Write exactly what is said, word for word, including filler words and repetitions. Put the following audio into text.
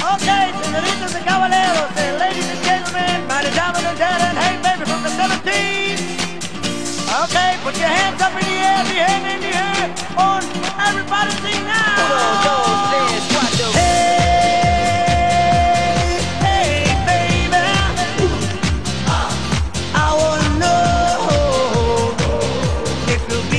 Okay, senoritas and caballeros, and ladies and gentlemen, mighty diamonds and gentlemen, hey baby from the seventies. Okay, put your hands up in the air, the hand in the air, on everybody sing now. Hey, hey baby, I wanna know if you'll be